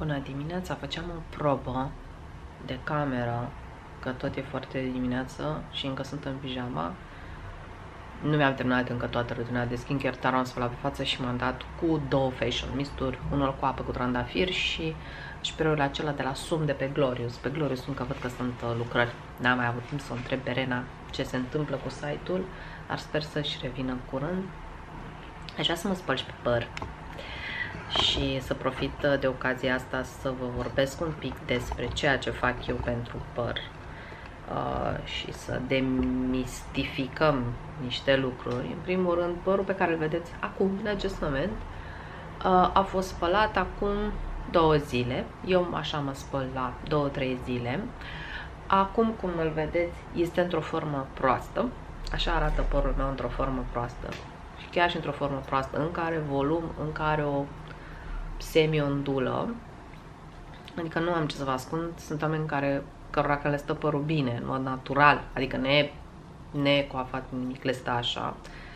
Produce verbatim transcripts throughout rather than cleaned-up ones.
Bună dimineața, făceam o probă de cameră, că tot e foarte dimineață și încă sunt în pijama. Nu mi-am terminat încă toată rutina de skincare, dar am spălat pe față și m-am dat cu două facial misturi, unul cu apă cu trandafir și spray-ul acela de la Sum de pe Glorious. Pe Glorious încă văd că sunt uh, lucrări. N-am mai avut timp să o întreb pe Rena ce se întâmplă cu site-ul, dar sper să-și revină în curând. Aș vrea să mă spăl și pe păr și să profit de ocazia asta să vă vorbesc un pic despre ceea ce fac eu pentru păr uh, și să demistificăm niște lucruri. În primul rând, părul pe care îl vedeți acum, în acest moment, uh, a fost spălat acum două zile. Eu așa mă spăl la două trei zile. Acum, cum îl vedeți, este într-o formă proastă. Așa arată părul meu, într-o formă proastă. Și chiar și într-o formă proastă, încă are volum, încă are o semi-ondulă. Adică nu am ce să vă ascund. Sunt oameni care, cărora că le stă părul bine, în mod natural. Adică ne, ne coafat nimic, le stă așa.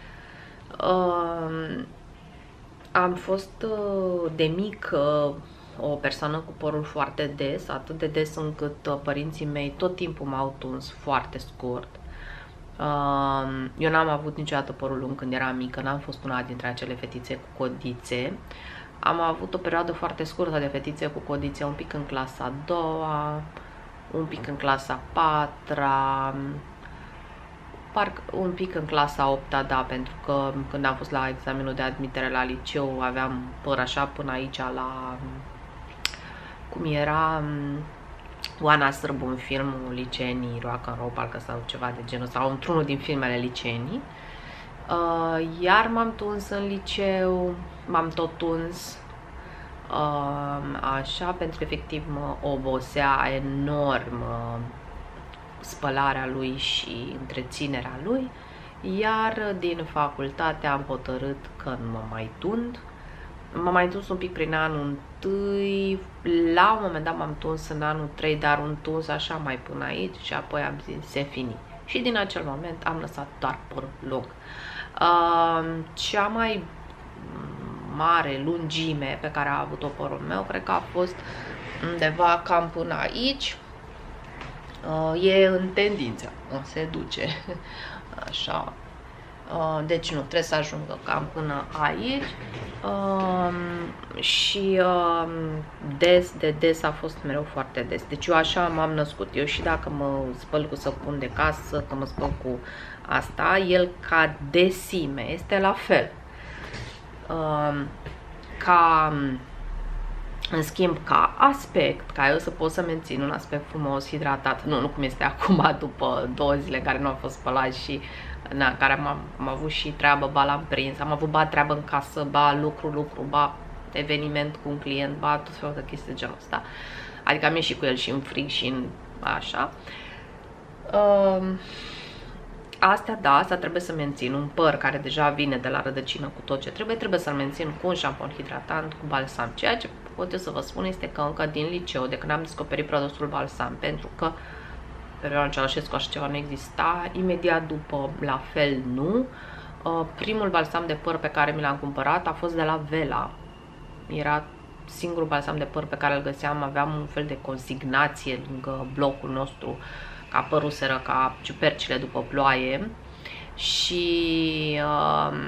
Uh, am fost uh, de mic uh, o persoană cu părul foarte des, atât de des încât uh, părinții mei tot timpul m-au tuns foarte scurt. Uh, eu n-am avut niciodată părul lung când eram mică, n-am fost una dintre acele fetițe cu codițe. Am avut o perioadă foarte scurtă de fetițe cu codițe, un pic în clasa a doua, un pic în clasa a patra, parcă un pic în clasa a opta, da, pentru că când am fost la examenul de admitere la liceu aveam păr așa până aici la, cum era, Oana Sârbu în filmul Liceenii Rock and Roll, parcă sau ceva de genul, sau într-unul din filmele liceenii. Uh, iar m-am tuns în liceu, m-am tot tuns, uh, așa, pentru că efectiv mă obosea enorm uh, spălarea lui și întreținerea lui. Iar din facultate am hotărât că nu mă mai tund. M-am mai tuns un pic prin anul întâi, la un moment dat m-am tuns în anul trei, dar un tuns așa mai până aici și apoi am zis se fini. Și din acel moment am lăsat doar păr lung. Uh, cea mai mare lungime pe care a avut-o părul meu, cred că a fost undeva cam până aici. Uh, e în tendință, se duce așa. Uh, deci nu, trebuie să ajungă cam până aici. Uh, și uh, des, de des a fost mereu foarte des. Deci eu așa m-am născut. Eu și dacă mă spăl cu săpun de casă, că mă spăl cu asta, el ca desime este la fel. Uh, ca, în schimb, ca aspect, ca eu să pot să mențin un aspect frumos, hidratat, nu, nu cum este acum după două zile care nu au fost spălat și na, care am, am avut și treabă, ba l-am prins, am avut ba treabă în casă, ba lucru, lucru, ba eveniment cu un client, ba tot felul de chestii de genul ăsta. Adică am ieșit cu el și în frig și în așa. Uh, astea, da, asta trebuie să mențin. Un păr care deja vine de la rădăcină cu tot ce trebuie, trebuie să-l mențin cu un șampon hidratant, cu balsam. Ceea ce pot eu să vă spun este că încă din liceu, de când am descoperit produsul balsam, pentru că perioada Ceaușescu așa ceva nu exista, imediat după la fel nu. Primul balsam de păr pe care mi l-am cumpărat a fost de la Vela. Era singurul balsam de păr pe care îl găseam, aveam un fel de consignație lângă blocul nostru, ca părul se răca ciupercile după ploaie și uh,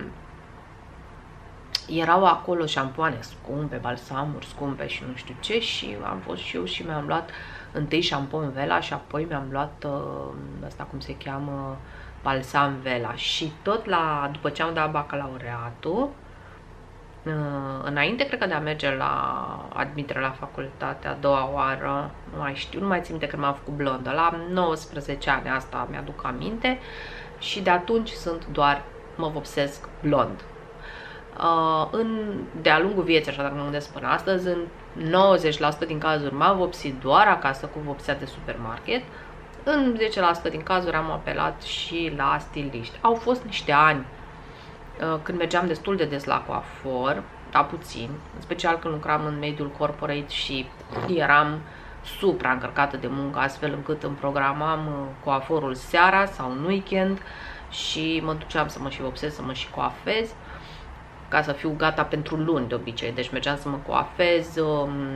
erau acolo șampoane scumpe, balsamuri scumpe și nu știu ce și am fost și eu și mi-am luat întâi șampon Vela și apoi mi-am luat uh, asta cum se cheamă, balsam Vela. Și tot la, după ce am dat bacalaureatul, uh, înainte cred că de a merge la admitere la facultate a doua oară, nu mai știu, nu mai țin minte când m-am făcut blondă, la nouăsprezece ani, asta mi-aduc aminte, și de atunci sunt doar, mă vopsesc blond. Uh, în, de-a lungul vieții, așa dacă mă gândesc până astăzi, în nouăzeci la sută din cazuri m-am vopsit doar acasă cu vopsea de supermarket. În zece la sută din cazuri am apelat și la stiliști. Au fost niște ani uh, când mergeam destul de des la coafor, da puțin, în special când lucram în mediul corporate și eram supra încărcată de muncă, astfel încât îmi programam uh, coaforul seara sau în weekend și mă duceam să mă și vopsesc, să mă și coafez, ca să fiu gata pentru luni de obicei. Deci mergeam să mă coafez,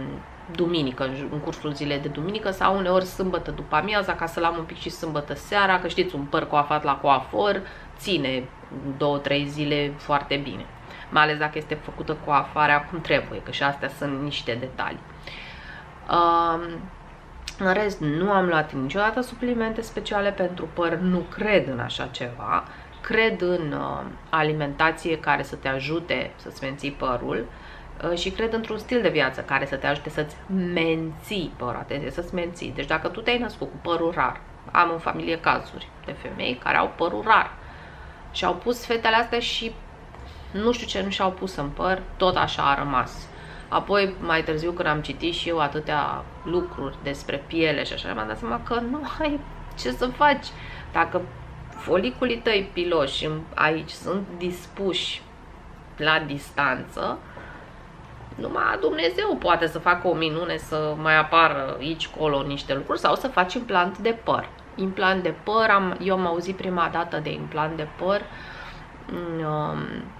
duminică, în cursul zilei de duminică, sau uneori sâmbătă după amiaza, ca să-l am un pic și sâmbătă seara, că știți, un păr coafat la coafor ține două trei zile foarte bine. Mai ales dacă este făcută coafarea cum trebuie, că și astea sunt niște detalii. Um, în rest, nu am luat niciodată suplimente speciale pentru păr, nu cred în așa ceva. Cred în uh, alimentație care să te ajute să-ți menții părul uh, și cred într-un stil de viață care să te ajute să-ți menții părul, atenție, să-ți menții. Deci dacă tu te-ai născut cu părul rar, am în familie cazuri de femei care au părul rar și au pus fetele astea și nu știu ce nu și-au pus în păr, tot așa a rămas. Apoi, mai târziu, când am citit și eu atâtea lucruri despre piele și așa, mi-am dat seama că nu ai ce să faci. Dacă foliculii tăi piloși aici sunt dispuși la distanță, numai Dumnezeu poate să facă o minune să mai apară aici, colo niște lucruri, sau să faci implant de păr. Implant de păr, am, eu am auzit prima dată de implant de păr, um,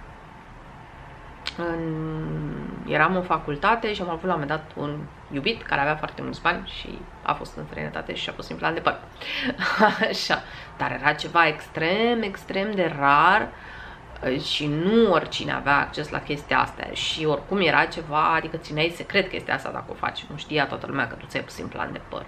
în, eram în facultate și am avut la un moment dat un iubit care avea foarte mulți bani și a fost în străinătate și a pus implant de păr. Așa, dar era ceva extrem, extrem de rar și nu oricine avea acces la chestia asta și oricum era ceva, adică țineai secret chestia asta dacă o faci, nu știa toată lumea că tu ți-ai pus implant de păr.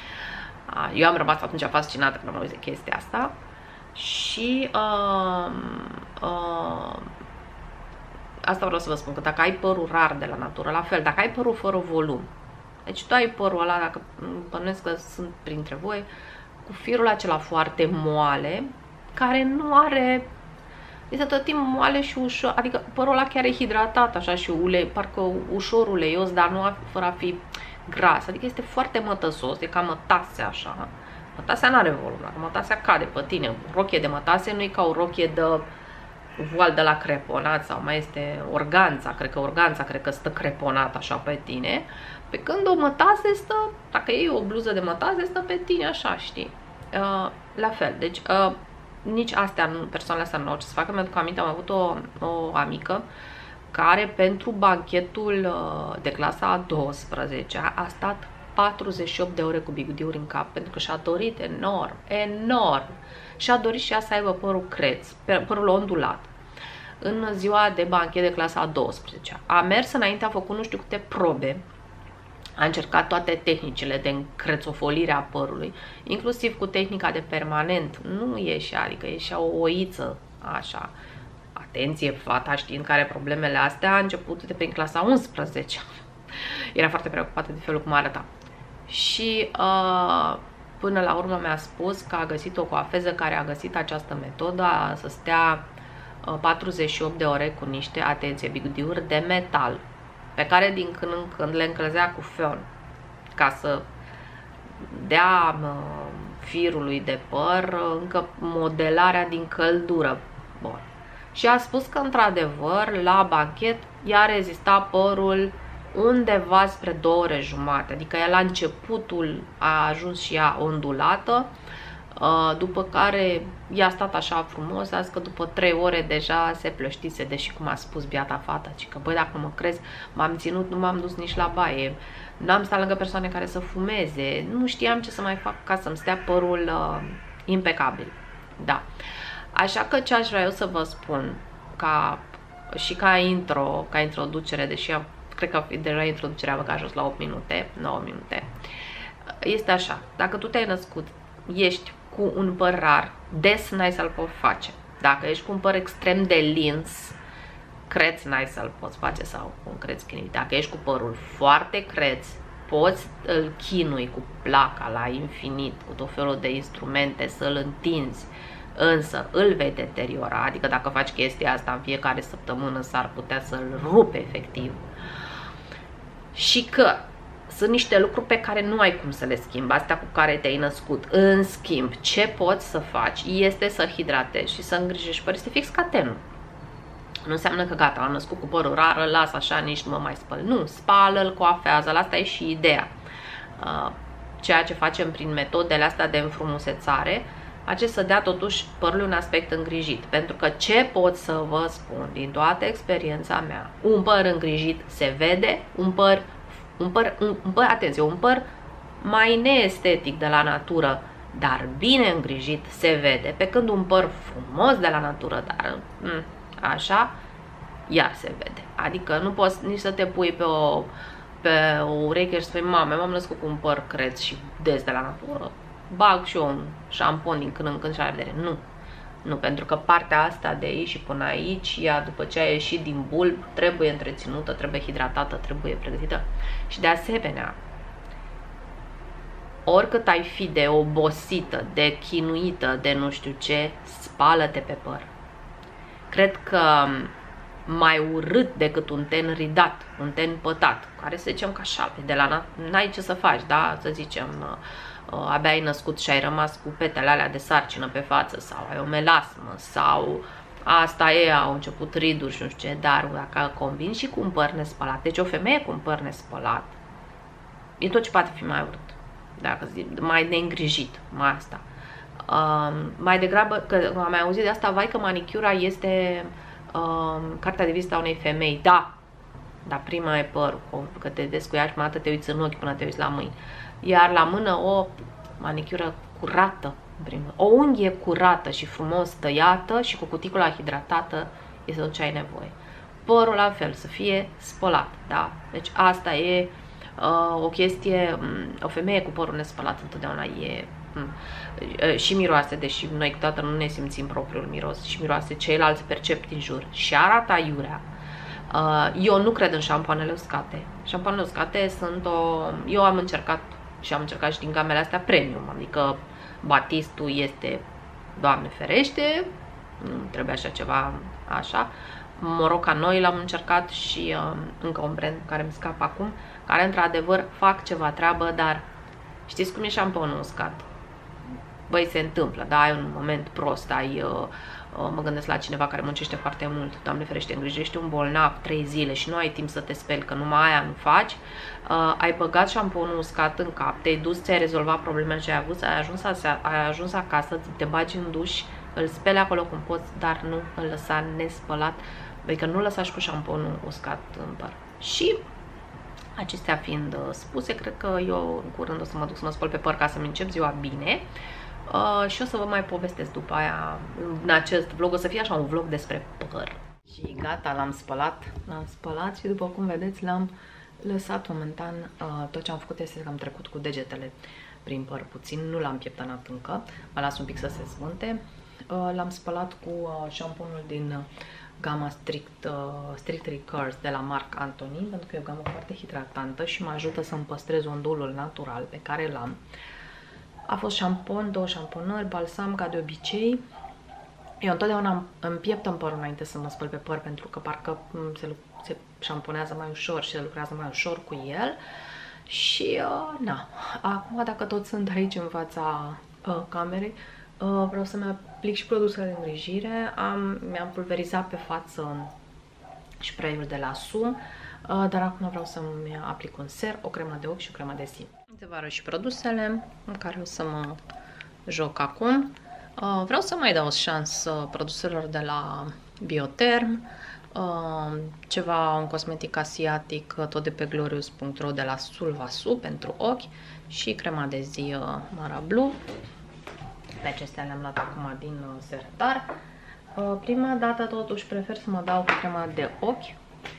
Eu am rămas atunci fascinată când am auzit chestia asta și uh, uh, asta vreau să vă spun, că dacă ai părul rar de la natură, la fel, dacă ai părul fără volum, deci tu ai părul ăla, dacă bănuiesc că sunt printre voi, cu firul acela foarte moale, care nu are, este tot timpul moale și ușor, adică părul ăla chiar e hidratat așa și ulei, parcă ușor uleios, dar nu a, fără a fi gras, adică este foarte mătăsos, e ca mătase așa. Mătasea nu are volum, dacă mătasea cade pe tine, rochie de mătase nu e ca o rochie de voal de la creponat sau mai este organța, cred că organța cred că stă creponat așa pe tine, pe când o mătase stă, dacă iei o bluză de mătase, stă pe tine așa, știi? Uh, la fel, deci uh, nici astea, nu, persoanele astea nu au ce să facă. Mi-aduc aminte, am avut o, o amică care pentru banchetul uh, de clasa a douăsprezecea a stat patruzeci și opt de ore cu bigudiuri în cap, pentru că și-a dorit enorm, enorm. Și-a dorit și ea să aibă părul creț, părul ondulat, în ziua de banchet de clasa a douăsprezecea. A mers înainte, a făcut nu știu câte probe, a încercat toate tehnicile de încrețofolire a părului, inclusiv cu tehnica de permanent. Nu ieșea, adică ieșea o oiță, așa. Atenție, fata știind că are problemele astea, a început de prin clasa a unsprezecea. Era foarte preocupată de felul cum arăta. Și uh, până la urmă mi-a spus că a găsit o coafeză care a găsit această metodă, să stea uh, patruzeci și opt de ore cu niște, atenție, bigudiuri de metal, pe care din când în când le încălzea cu feon, ca să dea uh, firului de păr uh, încă modelarea din căldură. Bun. Și a spus că într-adevăr la banchet i-a rezistat părul undeva spre două ore jumate, adică ea la începutul a ajuns și ea ondulată, după care i-a stat așa frumos, a zis că după trei ore deja se plăștise, deși cum a spus biata fata, ci că băi, dacă mă crezi, m-am ținut, nu m-am dus nici la baie, n-am stat lângă persoane care să fumeze, nu știam ce să mai fac ca să-mi stea părul uh, impecabil. Da. Așa că ce aș vrea eu să vă spun, ca, și ca intro, ca introducere, deși am, cred că deja introducerea mă că a ajuns la opt minute, nouă minute, este așa, dacă tu te-ai născut, ești cu un păr rar, des n-ai să-l poți face. Dacă ești cu un păr extrem de lins, creț n-ai să-l poți face sau un creț chinit. Dacă ești cu părul foarte creț, poți îl chinui cu placa la infinit, cu tot felul de instrumente, să-l întinzi, însă îl vei deteriora, adică dacă faci chestia asta în fiecare săptămână s-ar putea să-l rupe efectiv. Și că sunt niște lucruri pe care nu ai cum să le schimbi, astea cu care te-ai născut. În schimb, ce poți să faci este să hidratezi și să îngrijești părul. Este fix ca tenul. Nu înseamnă că gata, am născut cu părul rar, îl las așa, nici nu mă mai spăl. Nu, spală-l, coafează-l, asta e și ideea. Ceea ce facem prin metodele astea de înfrumusețare, face să dea totuși părului un aspect îngrijit. Pentru că ce pot să vă spun din toată experiența mea, un păr îngrijit se vede, un păr Un păr, un, un păr, atenție, un păr mai neestetic de la natură, dar bine îngrijit, se vede, pe când un păr frumos de la natură, dar m, așa, iar se vede. Adică nu poți nici să te pui pe o, pe o ureche și să spui, mame, m-am născut cu un păr creț și des de la natură, bag și eu un șampon din când în când și la vedere. Nu. Nu, pentru că partea asta de aici și până aici, ea după ce a ieșit din bulb, trebuie întreținută, trebuie hidratată, trebuie pregătită. Și de asemenea, oricât ai fi de obosită, de chinuită, de nu știu ce, spală-te pe păr. Cred că mai urât decât un ten ridat, un ten pătat, care să zicem că așa, de la n-ai ce să faci, da? Să zicem, abia ai născut și ai rămas cu petele alea de sarcină pe față, sau ai o melasmă, sau asta e, au început riduri și nu știu ce, dar dacă combini și cu un păr nespălat, deci o femeie cu un păr nespălat, e tot ce poate fi mai urât, dacă zic, mai neîngrijit, mai asta. Uh, mai degrabă, că am mai auzit de asta, vai că manicura este uh, cartea de vizită a unei femei, da, dar prima e părul, că te descuiași, până te uiți în ochi, până te uiți la mâini. Iar la mână o manicură curată, o unghie curată și frumos tăiată și cu cuticula hidratată este tot ce ai nevoie. Părul la fel, să fie spălat, da? Deci asta e uh, o chestie, o femeie cu părul nespălat întotdeauna e uh, și miroase, deși noi câteodată nu ne simțim propriul miros, și miroase, ceilalți percep din jur și arată aiurea. Uh, eu nu cred în șampoanele uscate. Șampoanele uscate sunt o... Eu am încercat și am încercat și din gamele astea premium, adică Batistul este, Doamne ferește, nu trebuie așa ceva așa. Moroca Noi l-am încercat și uh, încă un brand care îmi scapă acum, care într-adevăr fac ceva treabă, dar știți cum e șamponul uscat? Băi, se întâmplă, da, ai un moment prost, ai... Uh, mă gândesc la cineva care muncește foarte mult, Doamne ferește, îngrijești un bolnav trei zile și nu ai timp să te speli, că numai aia nu faci, uh, ai băgat șamponul uscat în cap, te-ai dus, ți-ai rezolvat problemele ce ai avut, ai ajuns, ai ajuns acasă, te bagi în duș, îl speli acolo cum poți, dar nu îl lăsa nespălat, adică nu lăsa și cu șamponul uscat în păr. Și acestea fiind spuse, cred că eu în curând o să mă duc să mă spăl pe păr ca să-mi încep ziua bine. Uh, și o să vă mai povestesc după aia în acest vlog, o să fie așa un vlog despre păr. Și gata, l-am spălat, l-am spălat și după cum vedeți l-am lăsat momentan, uh, tot ce am făcut este că am trecut cu degetele prin păr puțin, nu l-am pieptănat încă, mă las un pic să se zvânte. Uh, l-am spălat cu uh, șamponul din uh, gama Strict, uh, Strictly Curls de la Marc Anthony, pentru că e o gamă foarte hidratantă și mă ajută să-mi păstrez ondulul natural pe care l-am. A fost șampon, două șamponări, balsam ca de obicei. Eu întotdeauna îmi pieptăm părul înainte să mă spăl pe păr, pentru că parcă se, se șamponează mai ușor și se lucrează mai ușor cu el. Și, uh, na, acum dacă tot sunt aici în fața uh, camerei, uh, vreau să-mi aplic și produsele de îngrijire. Am, mi-am pulverizat pe față spray-ul de la Sum, uh, dar acum vreau să-mi aplic un ser, o cremă de ochi și o cremă de zi. Să vă arăt și produsele în care o să mă joc acum. Uh, vreau să mai dau o șansă produselor de la Biotherm, uh, ceva, un cosmetic asiatic, tot de pe glorious punct ro de la Sulvasu pentru ochi și crema de zi uh, Mara Blue. Pe acestea le-am luat acum din uh, sertar. Uh, prima dată totuși prefer să mă dau cu crema de ochi.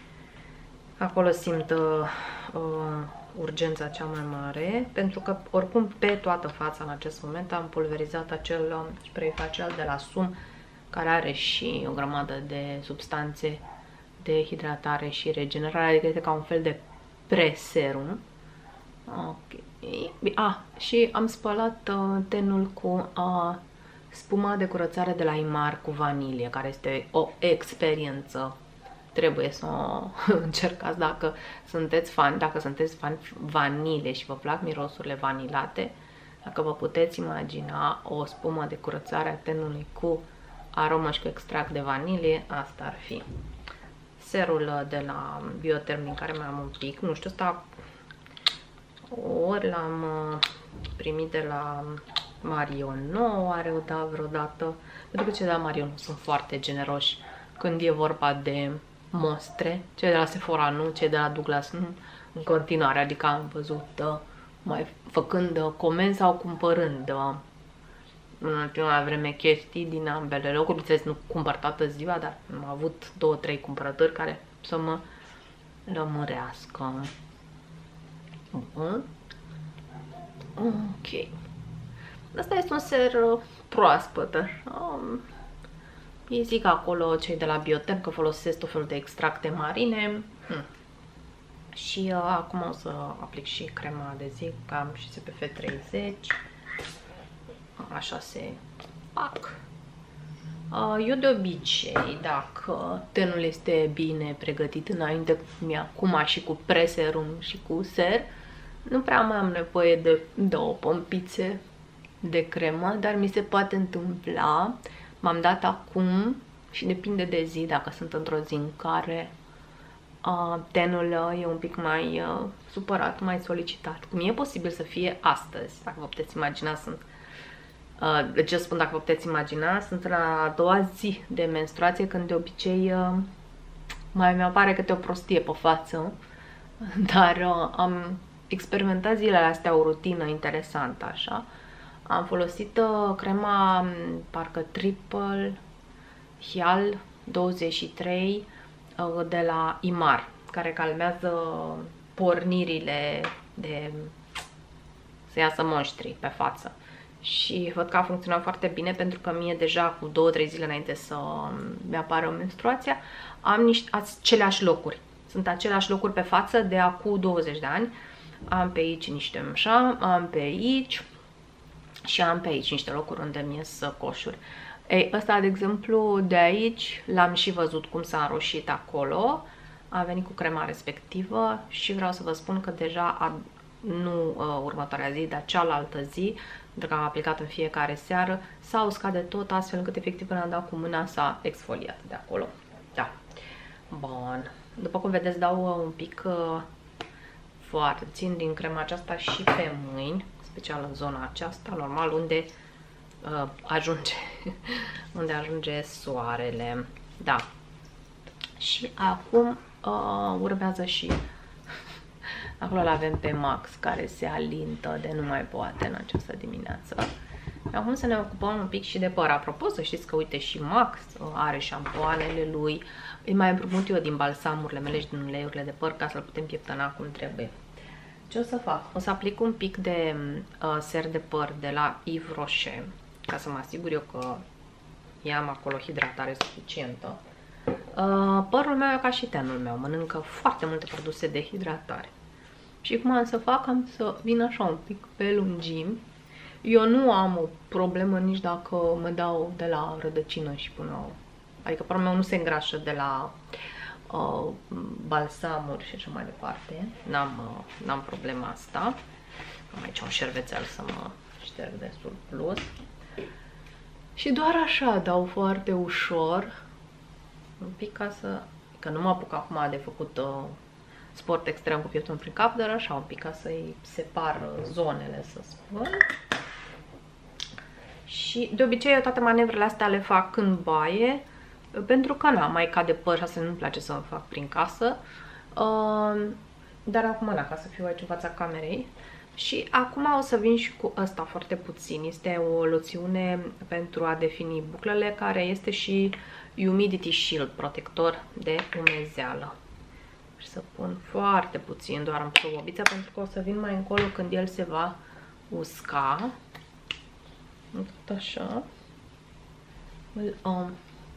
Acolo simt uh, uh, urgența cea mai mare, pentru că oricum pe toată fața în acest moment am pulverizat acel spray facial de la Sum, care are și o grămadă de substanțe de hidratare și regenerare, adică este ca un fel de pre-serum. Ok. Ah, și am spălat uh, tenul cu uh, spuma de curățare de la Imar cu vanilie, care este o experiență. Trebuie să o încercați dacă sunteți fan, dacă sunteți fan vanile și vă plac mirosurile vanilate, dacă vă puteți imagina o spumă de curățare a tenului cu aromă și cu extract de vanilie, asta ar fi. Serul de la Biotherm, din care mai am un pic, nu știu, ăsta ori l-am primit de la Marion, nu oare o da vreodată, pentru că cei de la Marion sunt foarte generoși când e vorba de mostre, cei de la Sephora nu, cei de la Douglas nu, în continuare, adică am văzut uh, mai făcând uh, comenzi sau cumpărând uh, în ultima vreme chestii din ambele locuri. Bineînțeles, nu cumpăr toată ziua, dar am avut două, trei cumpărături care să mă lămurească. Uh-huh. Ok. Asta este un ser uh, proaspăt. Um, ei zic acolo cei de la Bioterm că folosesc tot felul de extracte marine. Hmm. Și uh, acum o să aplic și crema de zi, că am și S P F treizeci. Așa se fac. Uh, eu de obicei, dacă tenul este bine pregătit înainte, cum e acum și cu preserum și cu ser, nu prea mai am nevoie de două pompițe de cremă, dar mi se poate întâmpla. M-am dat acum și depinde de zi, dacă sunt într-o zi în care uh, tenul uh, e un pic mai uh, supărat, mai solicitat. Cum e posibil să fie astăzi, dacă vă puteți imagina, sunt uh, de ce spun dacă vă puteți imagina, sunt la a doua zi de menstruație, când de obicei uh, mai mi-apare câte o prostie pe față, dar uh, am experimentat zilele astea o rutină interesantă, așa. Am folosit uh, crema, parcă Triple Hyal douăzeci și trei uh, de la Imar, care calmează pornirile de să iasă monștri pe față. Și văd că a funcționat foarte bine, pentru că mie deja cu două trei zile înainte să mi-apară menstruația am niște aceleași locuri. Sunt aceleași locuri pe față de acum douăzeci de ani. Am pe aici niște așa, am pe aici și am pe aici niște locuri unde mi ies coșuri. Ei, ăsta, de exemplu, de aici, l-am și văzut cum s-a înroșit acolo. A venit cu crema respectivă și vreau să vă spun că deja, a, nu uh, următoarea zi, dar cealaltă zi, pentru că am aplicat în fiecare seară, s-a uscat de tot, astfel încât efectiv când am dat cu mâna s-a exfoliat de acolo. Da. Bun. După cum vedeți, dau uh, un pic uh, foarte, țin din crema aceasta și pe mâini, special în zona aceasta, normal, unde uh, ajunge unde ajunge soarele. Da. Și acum uh, urmează și acolo l-avem pe Max, care se alintă de nu mai poate în această dimineață. Acum să ne ocupăm un pic și de păr. Apropo, să știți că, uite, și Max are șampoanele lui. Îi mai împrumut eu din balsamurile mele și din uleiurile de păr, ca să-l putem pieptăna cum trebuie. Ce o să fac? O să aplic un pic de uh, ser de păr de la Yves Rocher, ca să mă asigur eu că i-am acolo hidratare suficientă. Uh, părul meu e ca și tenul meu, mănâncă foarte multe produse de hidratare. Și cum am să fac? Am să vin așa un pic pe lungimi. Eu nu am o problemă nici dacă mă dau de la rădăcină și până... Adică părul meu nu se îngrașă de la uh, balsamuri și așa mai departe. N-am uh, n-am problema asta. Am aici un șervețel să mă șterg de surplus. Și doar așa dau foarte ușor. Un pic ca să... Că nu mă apuc acum de făcut uh, sport extrem cu pieptul prin cap, dar așa un pic ca să-i separ zonele, să spun. Și de obicei eu toate manevrele astea le fac în baie, pentru că na, mai cade păr, așa nu-mi place să-mi fac prin casă. Uh, dar acum, na, ca să fiu aici în fața camerei. Și acum o să vin și cu ăsta foarte puțin. Este o loțiune pentru a defini buclele, care este și Humidity Shield, protector de umezeală. Și să pun foarte puțin, doar în probobiță, pentru că o să vin mai încolo când el se va usca. Tot așa. Îl, um,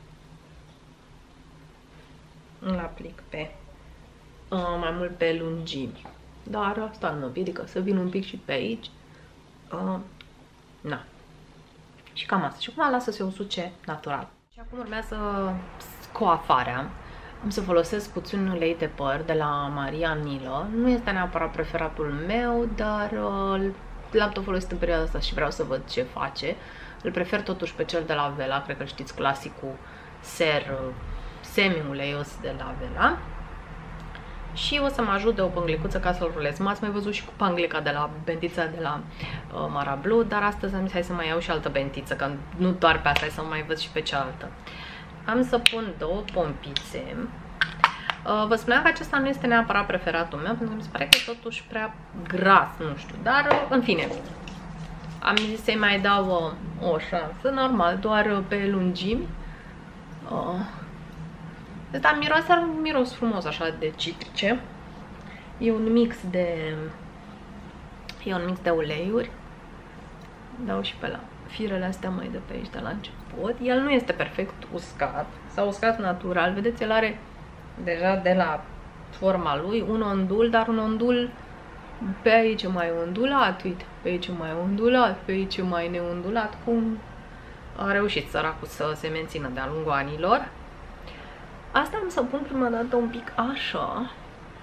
îl aplic pe uh, mai mult pe lungimi. Dar asta nu mă împiedică să vin un pic și pe aici. Uh, na. Și cam asta. Și acum las să se usuce natural. Și acum urmează coafarea. Am să folosesc puțin ulei de păr de la Maria Nilă. Nu este neapărat preferatul meu, dar uh, l-am tot folosit în perioada asta și vreau să văd ce face. Îl prefer totuși pe cel de la Vela, cred că știți, clasicul ser uh, semi-uleios de la Vela. Și o să mă ajut de o pânglicuță ca să-l rulez. M-ați mai văzut și cu panglica de la bentița de la uh, Marablu, dar astăzi am zis hai să mai iau și altă bentiță, că nu doar pe asta, hai să mai văd și pe cealaltă. Am să pun două pompițe. Uh, vă spuneam că acesta nu este neapărat preferatul meu, pentru că mi se pare că e totuși prea gras, nu știu. Dar, uh, în fine, am zis să-i mai dau uh, o șansă, normal, doar uh, pe lungimi. Uh. Dar miroase, are un miros frumos, așa, de citrice. E un mix de... E un mix de uleiuri. Dau și pe la firele astea mai de pe aici, de la început. El nu este perfect uscat. S-a uscat natural. Vedeți, el are deja de la forma lui un ondul, dar un ondul pe aici mai ondulat, uite, pe aici mai ondulat, pe aici mai neondulat, cum a reușit săracul să se mențină de-a lungul anilor. Asta am să pun prima dată un pic așa.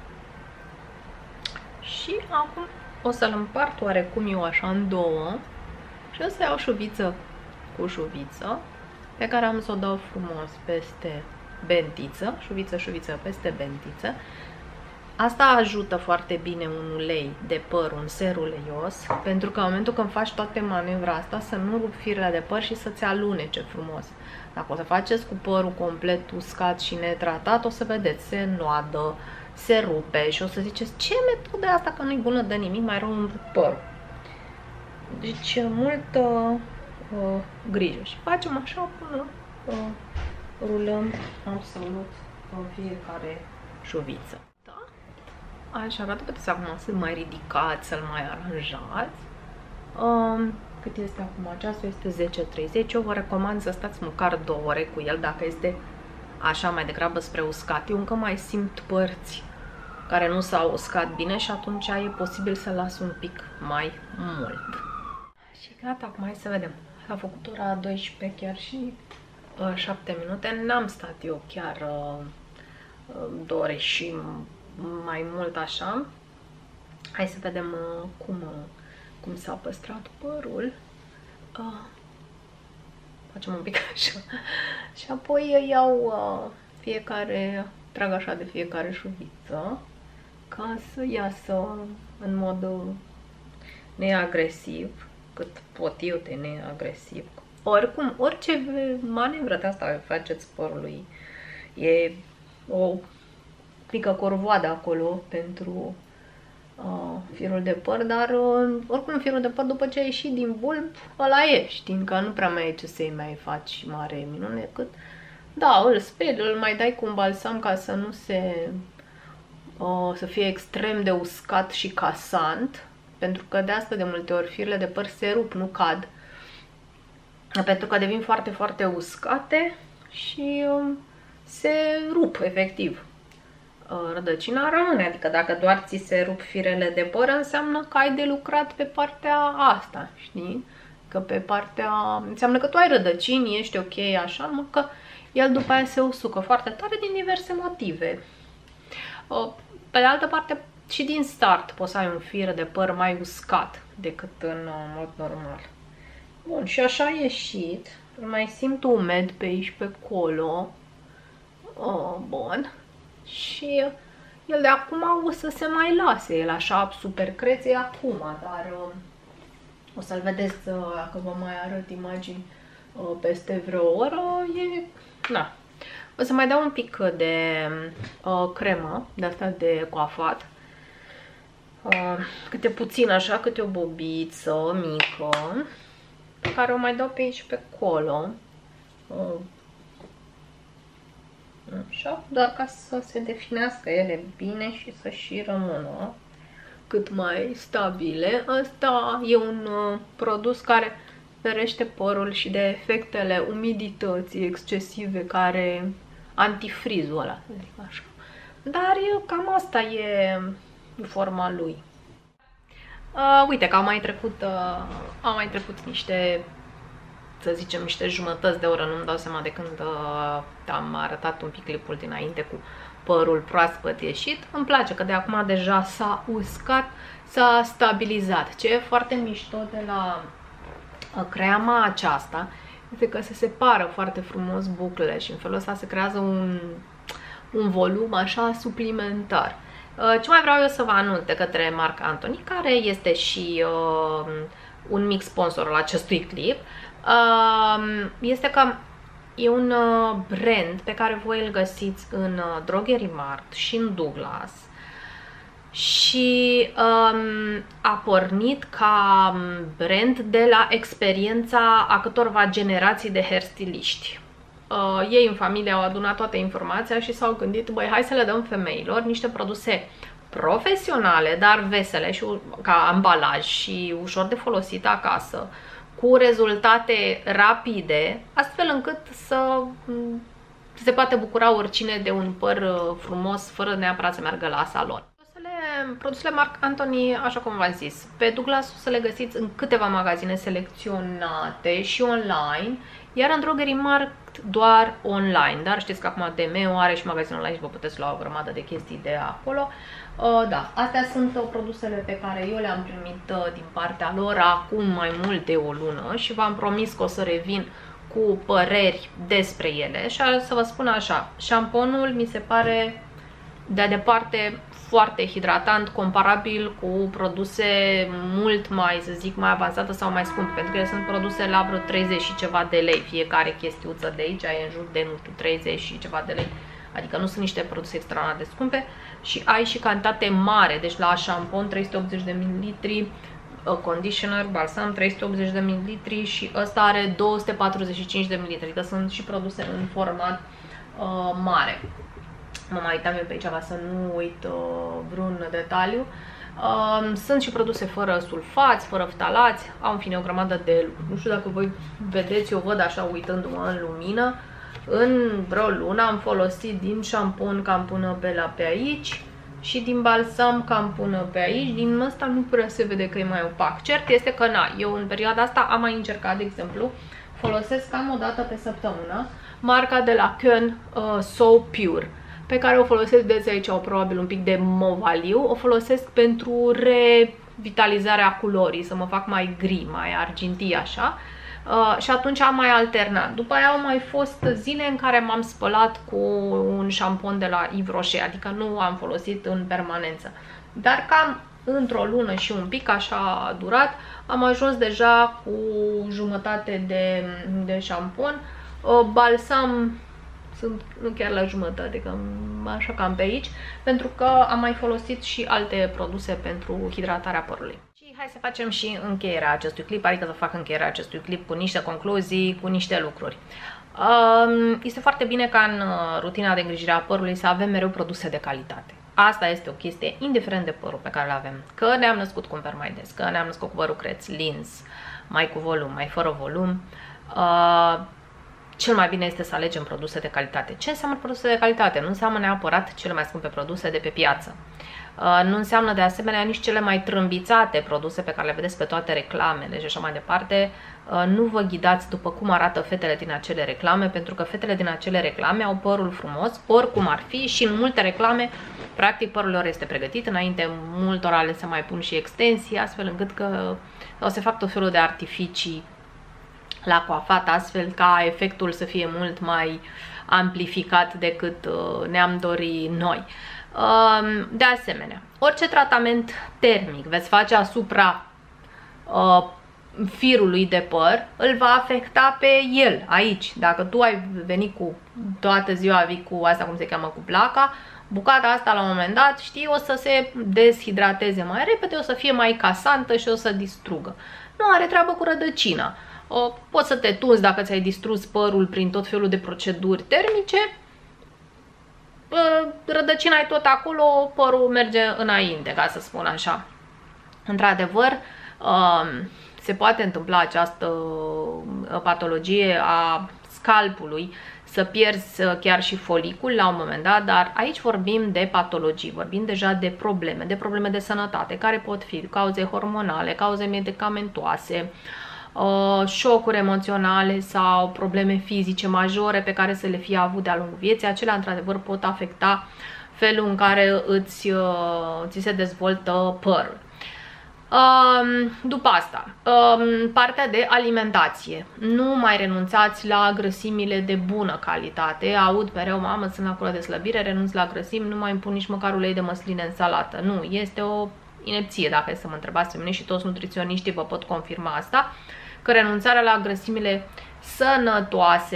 Și acum o să-l împart oarecum eu așa în două. Și o să iau șuviță cu șuviță, pe care am să o dau frumos peste bentiță, șuviță, șuviță peste bentiță. Asta ajută foarte bine un ulei de păr, un ser uleios, pentru că în momentul când faci toate manevra asta, să nu rup firele de păr și să-ți alunece frumos. Dacă o să faceți cu părul complet uscat și netratat, o să vedeți, se înnoadă, se rupe și o să ziceți, ce metodă e asta, că nu-i bună de nimic, mai rău îmi rup părul. Deci multă uh, grijă și facem așa până uh, rulăm absolut în fiecare șuviță. Da? Așa arată, puteți acum să mai ridicați, să-l mai aranjați. Um, cât este acum? Ceasul este zece treizeci. Eu vă recomand să stați măcar două ore cu el dacă este așa mai degrabă spre uscat. Eu încă mai simt părți care nu s-au uscat bine și atunci e posibil să las un pic mai mult. Și gata, acum hai să vedem. A făcut ora douăsprezece chiar și uh, șapte minute. N-am stat eu chiar uh, două ore și mai mult așa. Hai să vedem uh, cum, uh, cum s-a păstrat părul. Uh, facem un pic așa. Și apoi iau uh, fiecare, trag așa de fiecare șuviță ca să iasă în mod uh, neagresiv, cât pot eu de neagresiv. Oricum, orice manevră de asta faceți părului, e o mică corvoadă acolo pentru uh, firul de păr, dar uh, oricum firul de păr după ce a ieșit din bulb, ăla e, știm că nu prea mai e ce să-i mai faci mare minune, decât da, îl speli, îl mai dai cu un balsam ca să nu se uh, să fie extrem de uscat și casant. Pentru că de asta de multe ori firele de păr se rup, nu cad. Pentru că devin foarte, foarte uscate și um, se rup, efectiv. Uh, rădăcina rămâne, adică dacă doar ți se rup firele de păr, înseamnă că ai de lucrat pe partea asta, știi? Că pe partea... Înseamnă că tu ai rădăcini, ești ok așa, numai că el după aia se usucă foarte tare din diverse motive. Uh, pe de altă parte, și din start poți să ai un fir de păr mai uscat decât în mod normal. Bun, și așa a ieșit. Îl mai simt umed pe aici, pe acolo. Oh, bun. Și el de acum o să se mai lase. El așa super crețe acum, dar o să-l vedeți dacă vă mai arăt imagini peste vreo oră. E... Na. O să mai dau un pic de uh, cremă de asta de coafat. Uh, câte puțin așa, câte o bobiță mică, pe care o mai dau pe aici pe acolo. Uh, așa, doar ca să se definească ele bine și să și rămână cât mai stabile. Asta e un uh, produs care ferește părul și de efectele umidității excesive, care antifrizul ăla, să zic așa. Dar eu, cam asta e forma lui. Uh, uite că au mai trecut, uh, au mai trecut niște, să zicem, niște jumătăți de oră, nu-mi dau seama de când uh, am arătat un pic clipul dinainte cu părul proaspăt ieșit. Îmi place că de acum deja s-a uscat, s-a stabilizat. Ce e foarte mișto de la uh, creama aceasta este că se separă foarte frumos buclele și în felul ăsta se creează un, un volum așa suplimentar. Ce mai vreau eu să vă anunț de către Marc Anthony, care este și uh, un mic sponsor al acestui clip, uh, este că E un brand pe care voi îl găsiți în Drogerie Mart și în Douglas și um, a pornit ca brand de la experiența a câtorva generații de hairstyliști. Uh, ei în familie au adunat toată informația și s-au gândit, băi, hai să le dăm femeilor niște produse profesionale, dar vesele și ca ambalaj și ușor de folosit acasă, cu rezultate rapide, astfel încât să se poate bucura oricine de un păr frumos, fără neapărat să meargă la salon. Produsele, produsele Marc Anthony, așa cum v-am zis, pe Douglas o să le găsiți în câteva magazine selecționate și online, iar în Drogerie Mart doar online, dar știți că acum D M-ul are și magazinul online și vă puteți lua o grămadă de chestii de acolo. Uh, da, astea sunt uh, produsele pe care eu le-am primit uh, din partea lor acum mai mult de o lună și v-am promis că o să revin cu păreri despre ele. Și să vă spun așa, șamponul mi se pare de departe foarte hidratant, comparabil cu produse mult mai, să zic, mai avansate sau mai scumpe, pentru că ele sunt produse la vreo treizeci și ceva de lei, fiecare chestiuță de aici e în jur de, nu știu, treizeci și ceva de lei. Adică nu sunt niște produse extraordinar de scumpe și ai și cantitate mare, deci la șampon trei sute optzeci de mililitri, conditioner, balsam trei sute optzeci de mililitri și ăsta are două sute patruzeci și cinci de mililitri, adică sunt și produse în format uh, mare. Mă mai uitam eu pe aici ca să nu uit uh, vreun detaliu. Uh, sunt și produse fără sulfați, fără ftalați, au în fine o grămadă de lucruri. Nu știu dacă voi vedeți, eu văd așa uitându-mă în lumină. În vreo lună am folosit din șampon cam până pe la pe aici și din balsam cam până pe aici. Din ăsta nu prea se vede că e mai opac. Cert este că na, eu în perioada asta am mai încercat, de exemplu, folosesc cam o dată pe săptămână marca de la Kön uh, So Pure, pe care o folosesc, vedeți aici, o probabil un pic de movaliu, o folosesc pentru revitalizarea culorii, să mă fac mai gri, mai argintii așa. Uh, și atunci am mai alternat. După aia au mai fost zile în care m-am spălat cu un șampon de la Yves Rocher, adică nu am folosit în permanență. Dar cam într-o lună și un pic, așa a durat, am ajuns deja cu jumătate de, de șampon. Uh, balsam sunt nu chiar la jumătate, cam, așa cam pe aici, pentru că am mai folosit și alte produse pentru hidratarea părului. Și hai să facem și încheierea acestui clip, adică să fac încheierea acestui clip cu niște concluzii, cu niște lucruri. Este foarte bine ca în rutina de îngrijire a părului să avem mereu produse de calitate. Asta este o chestie, indiferent de părul pe care îl avem. Că ne-am născut cu un păr mai des, că ne-am născut cu părul creț, lins, mai cu volum, mai fără volum. Uh, Cel mai bine este să alegem produse de calitate. Ce înseamnă produse de calitate? Nu înseamnă neapărat cele mai scumpe produse de pe piață. Nu înseamnă de asemenea nici cele mai trâmbițate produse pe care le vedeți pe toate reclamele și așa mai departe. Nu vă ghidați după cum arată fetele din acele reclame, pentru că fetele din acele reclame au părul frumos, oricum ar fi, și în multe reclame practic părul lor este pregătit, înainte multora le se mai pun și extensii, astfel încât că o să fac tot felul de artificii la coafat, astfel ca efectul să fie mult mai amplificat decât ne-am dorit noi. De asemenea, orice tratament termic veți face asupra firului de păr, îl va afecta pe el aici. Dacă tu ai venit cu toată ziua, vii cu asta, cum se cheamă, cu placa, bucata asta la un moment dat, știi, o să se deshidrateze mai repede, o să fie mai casantă și o să distrugă. Nu are treabă cu rădăcina. O, poți să te tunzi dacă ți-ai distrus părul prin tot felul de proceduri termice, rădăcina e tot acolo, părul merge înainte, ca să spun așa. Într-adevăr, se poate întâmpla această patologie a scalpului, să pierzi chiar și folicul la un moment dat, dar aici vorbim de patologii, vorbim deja de probleme, de probleme de sănătate, care pot fi cauze hormonale, cauze medicamentoase, Uh, șocuri emoționale sau probleme fizice majore pe care să le fie avut de-a lungul vieții. Acelea într-adevăr pot afecta felul în care îți, uh, ți se dezvoltă părul. Uh, după asta, uh, partea de alimentație. Nu mai renunțați la grăsimile de bună calitate. Aud mereu, mamă, sunt la cură de slăbire, renunț la grăsimi, nu mai îmi pun nici măcar ulei de măsline în salată. Nu, este o inepție, dacă e să mă întrebați pe mine, și toți nutriționiștii vă pot confirma asta, că renunțarea la grăsimile sănătoase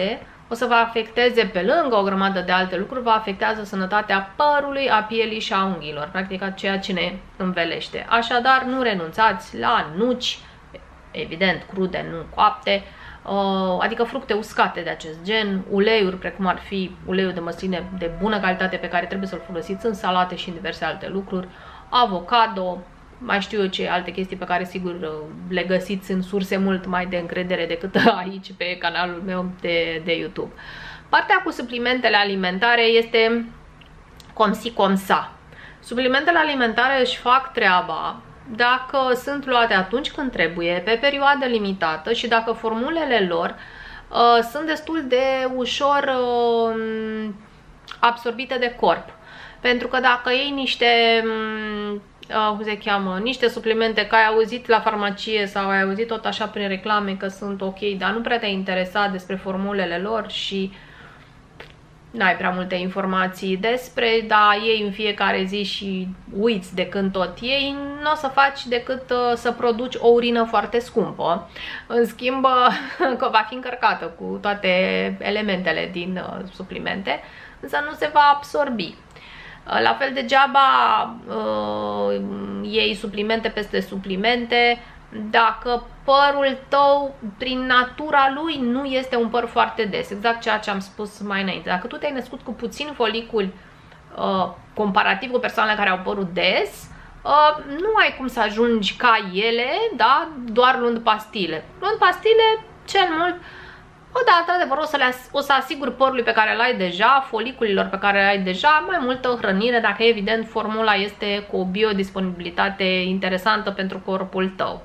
o să vă afecteze pe lângă o grămadă de alte lucruri, vă afectează sănătatea părului, a pielii și a unghiilor, practic a ceea ce ne învelește. Așadar, nu renunțați la nuci, evident crude, nu coapte, adică fructe uscate de acest gen, uleiuri precum ar fi uleiul de măsline de bună calitate pe care trebuie să-l folosiți în salate și în diverse alte lucruri, avocado, mai știu eu ce alte chestii pe care sigur le găsiți în surse mult mai de încredere decât aici pe canalul meu de, de YouTube. Partea cu suplimentele alimentare este cum si cum sa. Suplimentele alimentare își fac treaba dacă sunt luate atunci când trebuie, pe perioadă limitată și dacă formulele lor uh, sunt destul de ușor uh, absorbite de corp. Pentru că dacă iei niște, uh, cum se cheamă, niște suplimente că ai auzit la farmacie sau ai auzit tot așa prin reclame că sunt ok, dar nu prea te-ai interesat despre formulele lor și n-ai prea multe informații despre, dar ei în fiecare zi și uiți de când tot ei, nu o să faci decât uh, să produci o urină foarte scumpă. În schimb, că va fi încărcată cu toate elementele din uh, suplimente, însă nu se va absorbi. Uh, la fel degeaba uh, iei suplimente peste suplimente, dacă părul tău, prin natura lui, nu este un păr foarte des, exact ceea ce am spus mai înainte. Dacă tu te-ai născut cu puțini foliculi uh, comparativ cu persoanele care au părul des, uh, nu ai cum să ajungi ca ele, da? Doar luând pastile. Luând pastile, cel mult, odată, adevăr, o să, le as o să asiguri părului pe care îl ai deja, foliculilor pe care le ai deja, mai multă hrănire, dacă evident formula este cu o biodisponibilitate interesantă pentru corpul tău.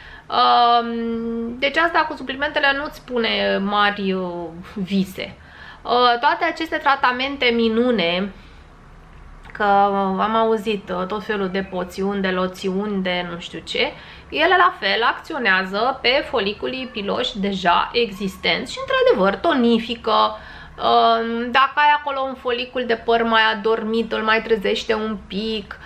Deci asta cu suplimentele nu-ți pune mari vise. Toate aceste tratamente minune, că am auzit tot felul de poțiuni, de loțiuni, de nu știu ce, ele la fel acționează pe foliculii piloși deja existenți și într-adevăr tonifică. Dacă ai acolo un folicul de păr mai adormit, îl mai trezește un pic,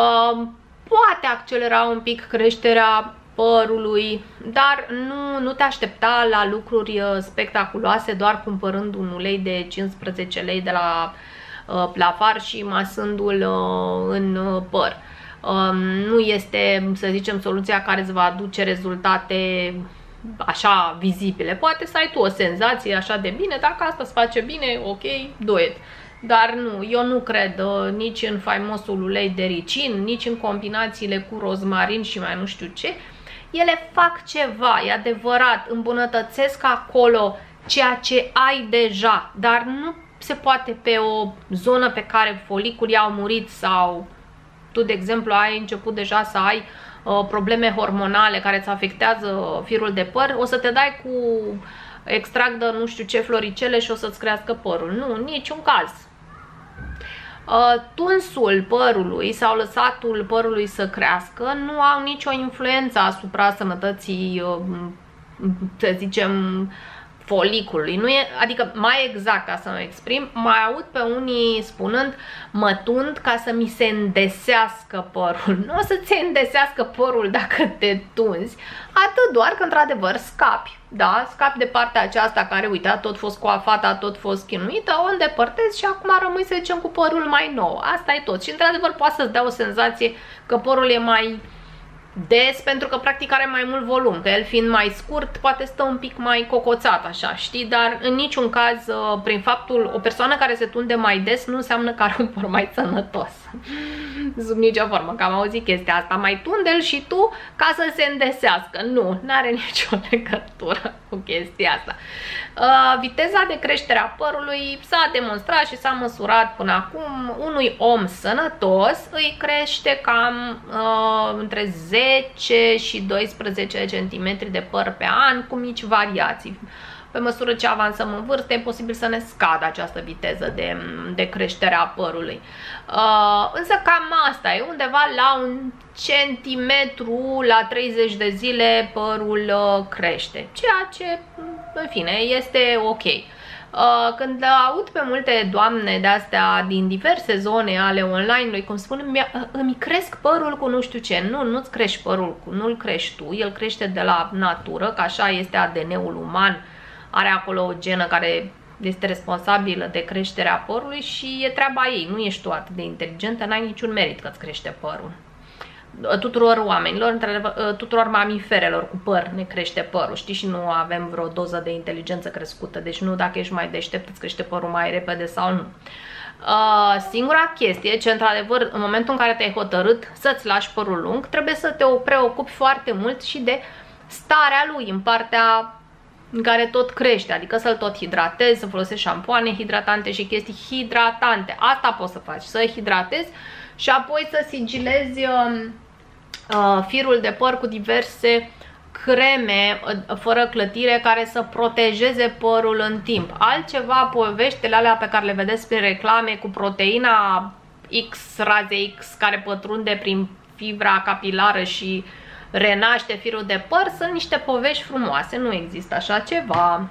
poate accelera un pic creșterea părului, dar nu, nu te aștepta la lucruri spectaculoase doar cumpărând un ulei de cincisprezece lei de la uh, Plafar și masându-l uh, în uh, păr. Uh, nu este, să zicem, soluția care îți va aduce rezultate așa vizibile. Poate să ai tu o senzație așa de bine, dacă asta îți face bine, ok, do it. Dar nu, eu nu cred uh, nici în faimosul ulei de ricin, nici în combinațiile cu rozmarin și mai nu știu ce. Ele fac ceva, e adevărat, îmbunătățesc acolo ceea ce ai deja, dar nu se poate pe o zonă pe care foliculii au murit sau tu, de exemplu, ai început deja să ai uh, probleme hormonale care îți afectează firul de păr, o să te dai cu extract de nu știu ce floricele și o să-ți crească părul. Nu, niciun caz. Uh, tunsul părului sau lăsatul părului să crească nu au nicio influență asupra sănătății, uh, să zicem, foliculului. Nu e, adică mai exact, ca să mă exprim, mai aud pe unii spunând mă tund ca să mi se îndesească părul. Nu o să ți îndesească părul dacă te tunzi, atât doar că într-adevăr scapi. Da, scapi de partea aceasta care, uite, a tot fost coafată, a tot fost chinuită, o îndepărtezi și acum rămâi, să zicem, cu părul mai nou. Asta e tot. Și într-adevăr poate să-ți dea o senzație că părul e mai des pentru că practic are mai mult volum, că el fiind mai scurt poate stă un pic mai cocoțat așa, știi? Dar în niciun caz, prin faptul, o persoană care se tunde mai des nu înseamnă că are un păr mai sănătos. Sub nicio formă, că am auzit chestia asta, mai tunde-l și tu ca să se îndesească. Nu, n-are nicio legătură cu chestia asta. Uh, viteza de creștere a părului s-a demonstrat și s-a măsurat până acum. Unui om sănătos îi crește cam uh, între zece și doisprezece centimetri de păr pe an, cu mici variații. Pe măsură ce avansăm în vârstă, e posibil să ne scadă această viteză de, de creștere a părului. Uh, însă cam asta e, undeva la un centimetru la treizeci de zile părul uh, crește, ceea ce, în fine, este ok. Uh, când aud pe multe doamne de-astea din diverse zone ale online-ului, cum spun, îmi cresc părul cu nu știu ce. Nu, nu-ți crești părul, nu-l crești tu, el crește de la natură, că așa este A D N-ul uman, are acolo o genă care este responsabilă de creșterea părului și e treaba ei, nu ești tu atât de inteligentă, n-ai niciun merit că îți crește părul. Tuturor oamenilor, tuturor mamiferelor cu păr ne crește părul, știi, și nu avem vreo doză de inteligență crescută, deci nu dacă ești mai deștept îți crește părul mai repede sau nu. Uh, singura chestie ce, într-adevăr, în momentul în care te-ai hotărât să-ți lași părul lung, trebuie să te preocupi foarte mult și de starea lui în partea în care tot crește, adică să-l tot hidratezi, să folosești șampoane hidratante și chestii hidratante. Asta poți să faci, să hidratezi și apoi să sigilezi uh, uh, firul de păr cu diverse creme uh, fără clătire care să protejeze părul în timp. Altceva, poveștile alea pe care le vedeți prin reclame cu proteina X, raze X, care pătrunde prin fibra capilară și renaște firul de păr, sunt niște povești frumoase, nu există așa ceva.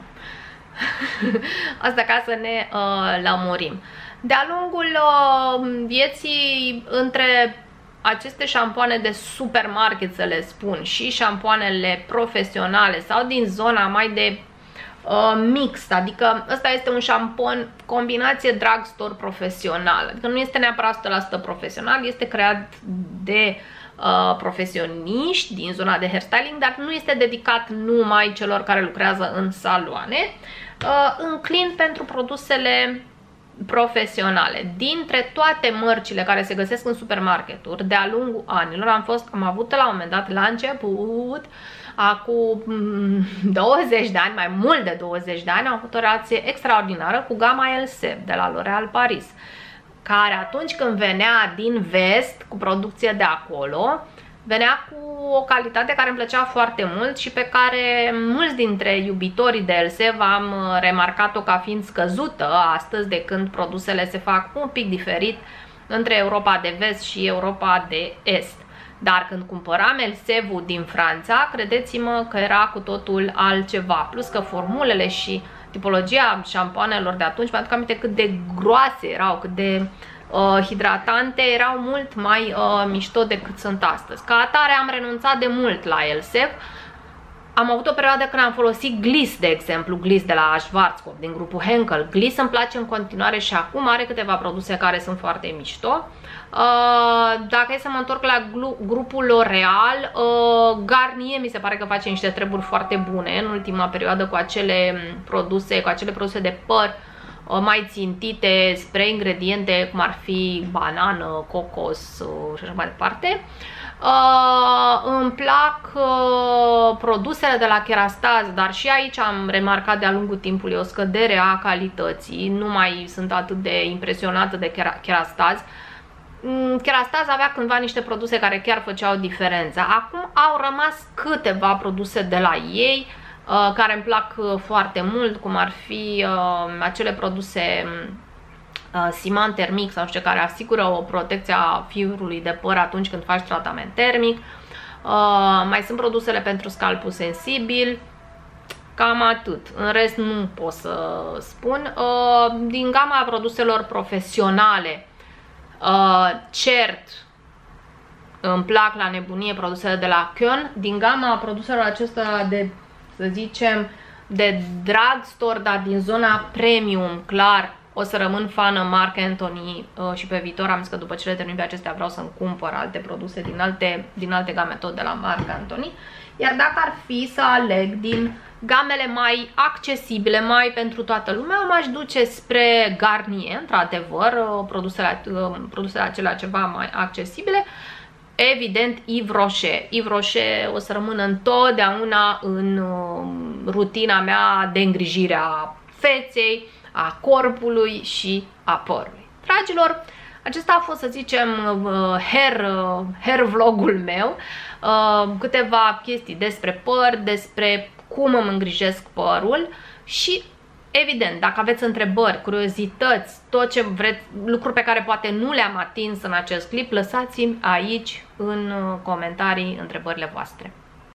Asta ca să ne uh, lămurim. De-a lungul uh, vieții, între aceste șampoane de supermarket, să le spun, și șampoanele profesionale sau din zona mai de uh, mix, adică ăsta este un șampon combinație drugstore profesional, adică nu este neapărat o sută la sută profesional, este creat de uh, profesioniști din zona de hairstyling, dar nu este dedicat numai celor care lucrează în saloane, uh, înclin pentru produsele profesionale. Dintre toate mărcile care se găsesc în supermarketuri de-a lungul anilor, am fost, am avut la un moment dat, la început, acum douăzeci de ani, mai mult de douăzeci de ani, am avut o relație extraordinară cu gama Elseve de la L'Oréal Paris, care atunci când venea din vest cu producție de acolo, venea cu o calitate care îmi plăcea foarte mult și pe care mulți dintre iubitorii de Elseve am remarcat-o ca fiind scăzută astăzi, de când produsele se fac un pic diferit între Europa de vest și Europa de est. Dar când cumpăram Elseve-ul din Franța, credeți-mă că era cu totul altceva. Plus că formulele și tipologia șampoanelor de atunci, mi-aduc aminte cât de groase erau, cât de Uh, hidratante, erau mult mai uh, mișto decât sunt astăzi. Ca atare am renunțat de mult la Elseve. Am avut o perioadă când am folosit Gliss, de exemplu, Gliss de la Schwarzkopf, din grupul Henkel. Gliss îmi place în continuare și acum are câteva produse care sunt foarte mișto. Uh, dacă e să mă întorc la grupul L'Oréal, uh, Garnier mi se pare că face niște treburi foarte bune în ultima perioadă cu acele produse, cu acele produse de păr mai țintite spre ingrediente cum ar fi banană, cocos și așa mai departe. Uh, îmi plac uh, produsele de la Kerastase, dar și aici am remarcat de-a lungul timpului o scădere a calității. Nu mai sunt atât de impresionată de Kerastase. Kerastase avea cândva niște produse care chiar făceau diferența. Acum au rămas câteva produse de la ei Uh, care îmi plac uh, foarte mult, cum ar fi uh, acele produse uh, Siman termic sau nu știu, care asigură o protecție a firului de păr atunci când faci tratament termic. Uh, mai sunt produsele pentru scalpul sensibil. Cam atât. În rest nu pot să spun. Uh, din gama produselor profesionale, uh, cert, îmi plac la nebunie produsele de la Kön. Din gama produselor acestea de, să zicem, de drugstore, dar din zona premium, clar, o să rămân fană Marc Anthony uh, și pe viitor am zis că după ce le termin pe acestea vreau să-mi cumpăr alte produse din alte, din alte game tot de la Marc Anthony. Iar dacă ar fi să aleg din gamele mai accesibile, mai pentru toată lumea, m-aș duce spre Garnier, într-adevăr, uh, produsele, uh, produsele acelea ceva mai accesibile. Evident, Yves Rocher. Yves Rocher o să rămână întotdeauna în uh, rutina mea de îngrijire a feței, a corpului și a părului. Dragilor, acesta a fost, să zicem, hair, hair vlogul meu. Câteva chestii despre păr, despre cum îmi îngrijesc părul și, evident, dacă aveți întrebări, curiozități, tot ce vreți, lucruri pe care poate nu le-am atins în acest clip, lăsați-mi aici în comentarii întrebările voastre.